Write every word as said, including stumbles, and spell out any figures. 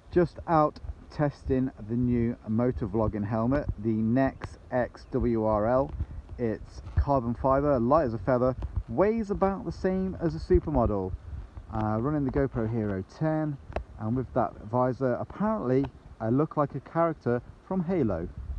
Just out testing the new motor vlogging helmet, the Nexx X W R L. It's carbon fiber, light as a feather, weighs about the same as a supermodel. Uh, running the GoPro Hero ten, and with that visor, apparently I look like a character from Halo.